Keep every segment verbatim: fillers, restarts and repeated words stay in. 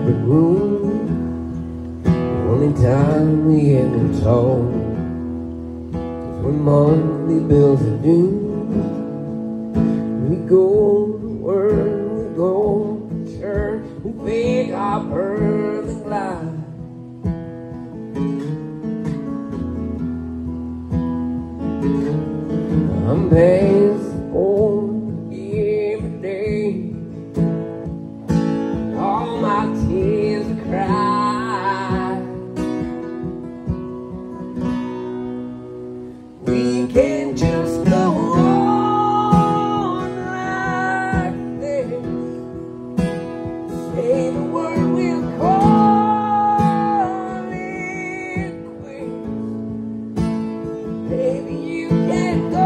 brick room. Only time we ever talk is when monthly bills are due. We go to work, we go to church, we pick our perfect life. I'm past on every day, all my tears are cried. We can't just go on like this. Say the word, we'll call it quits. Baby, you can't go.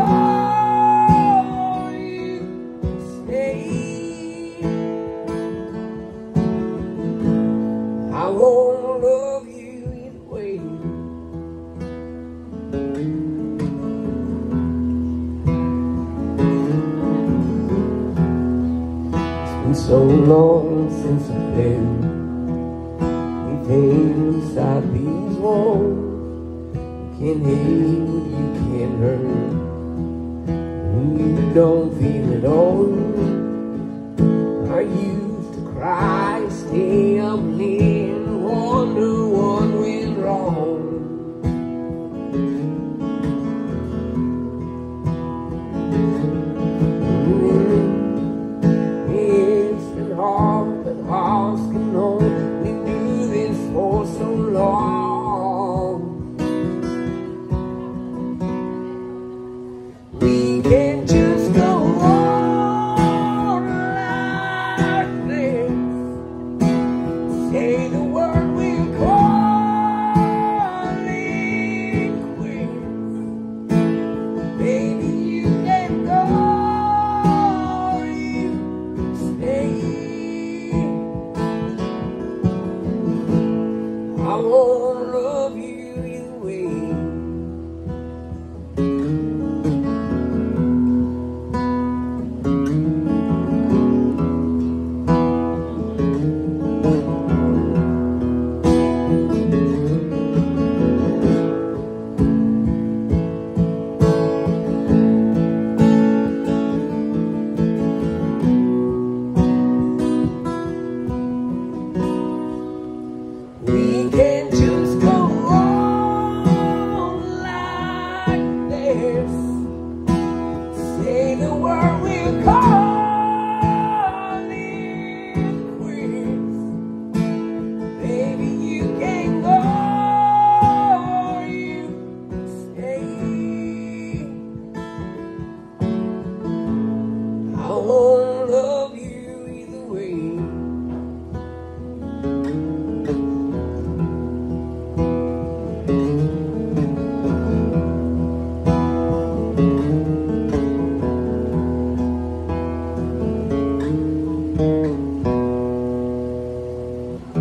I won't love you either way. It's been so long since I've been. We came inside these walls. You can't hate what you can't hurt. When you don't feel it all. I used to cry, stay up late, and wonder what went wrong. Mm-hmm. It's been hard, but hearts can only do this for so long. We can't just go on like this. Say the word, we'll call it quits. Baby, you can go, you stay. I won't love you either way. We can't just go on like this. Say the word, we'll call it quits. Baby, you can't go, you stay. I won't love you either way.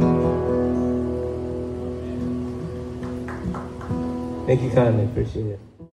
Thank you kindly, appreciate it.